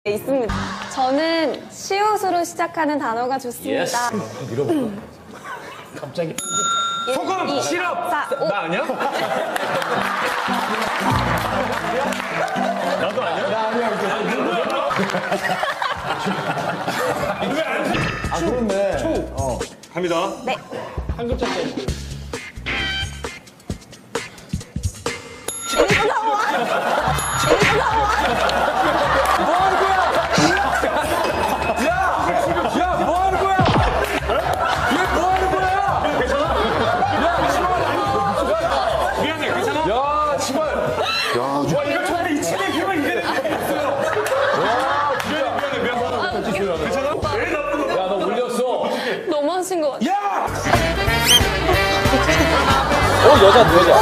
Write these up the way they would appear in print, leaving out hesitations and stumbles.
있습니다. 저는 시옷으로 시작하는 단어가 좋습니다. 밀어볼까? 갑자기. 소금, 시럽. 나 아니야? 나도 아니야? 나 아니야. 아, 그렇네. 초. 갑니다. 네. 한 글자짜리. 재밌어 나와. 재밌어 나와. 뭐 하는 거야? 야, 뭐 하는 거야? 얘 뭐 하는 거야? 야, 치발. 미안해, 괜찮아? 야, 치발. 와, 이거 정말 이 침에 비면 이게 됐어요. 와, 미안해. 괜찮아? 왜 나쁜 거? 야, 너 울렸어. 너무하신 것 같아. 야! 여자.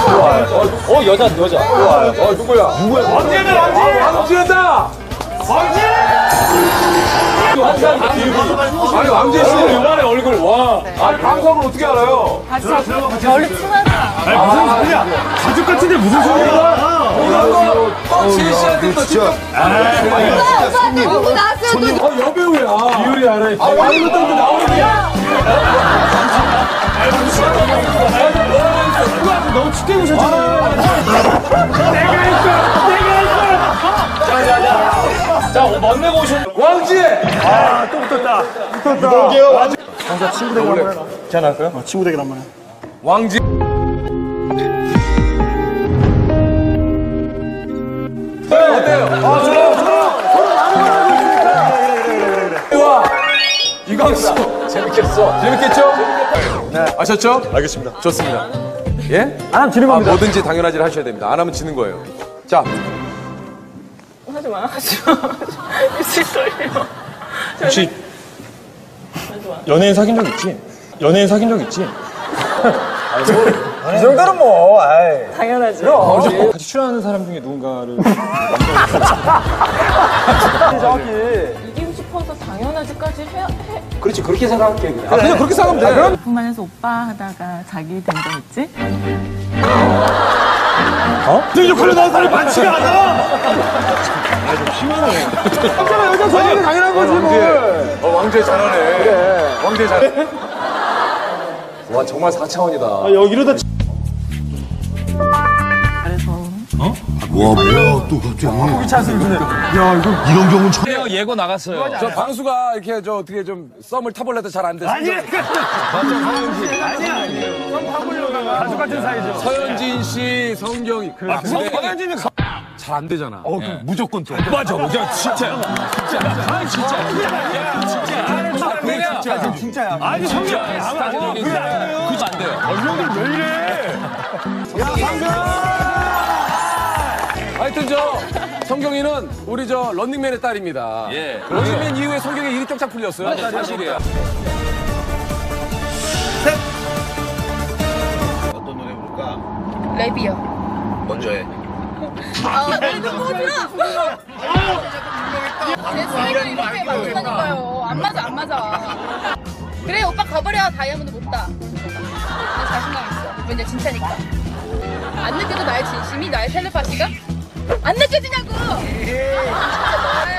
좋아요. 누구야? 왕지다, 왕지! 왕지였다! 왕지! 아니, 왕지 씨, 요만해, 얼굴. 와. 아니, 방송을 어떻게 알아요? 별로 친하지 않아. 아니, 무슨 소리야? 가족 같은데 무슨 소리야? 지혜 씨한테 또 직접. 너무 나왔어요. 또 여배우야. 비율이 알아. 왕이도 또 나오는데. 너무 춥게 우셨잖아. 내가 했어. 자, 멋내고 오신 왕지! 아, 또 붙었다. 볼게요. 강사 친구 대결 한번 해라. 괜찮을까요? 친구 대결 한번 해. 왕지. 어때요? 좋아. 이광수. 재밌겠어. 재밌겠죠? 네. 아셨죠? 알겠습니다. 좋습니다. 예? 안 하면 지는 겁니다. 뭐든지 당연하지를 하셔야 됩니다. 안 하면 지는 거예요. 자. 하지 마. 입술 떨려. 혹시 연예인 사귄 적 있지? 연예인 사귄 적 있지? 이 정도는 뭐, 아이. 당연하지. 같이 출연하는 사람 중에 누군가를. 이기고 싶어서 당연하지까지 해. 그렇지, 그렇게 생각할게. 그냥 그렇게 생각하면 돼. 그럼. 그만해서 오빠 하다가 자기 된 적 있지? 그 역할로 나온 사람이 많지가 않아! 여자 좋아하는 당연한 거지, 뭘. 왕재 잘하네. 그래. 왕재 잘해. 와, 정말 4차원이다. 이러다. 그래서 와 뭐야 또 갑자기 이런 경우는 처음. 예고 나갔어요. 저 방수가 이렇게 저 어떻게 좀 썸을 타볼래도 잘 안 돼. 아니야! 가족 같은 사이죠. 서현진 씨, 성경이. 서현진은 잘 안 되잖아. 그럼 무조건 또. 맞아, 진짜야. 진짜. 진짜야. 아니, 진짜. 그게 안 돼요. 형들 왜 이래? 하여튼 성경이는 우리 런닝맨의 딸입니다. 예. 런닝맨 이후에 성경이 일이 쫙쫙 풀렸어요. 사실이에요. 어떤 노래 부를까? 랩이요. 먼저 해. 제 스타일은 이렇게 맞춘다니까요. 안 맞아, 안 맞아. 그래, 오빠 가버려. 다이아몬드 못 따. 나 자신감 있어. 왜냐, 진짜니까. 안 느껴져, 나의 진심이, 나의 텔레파시가? 안 느껴지냐고! 진짜 너의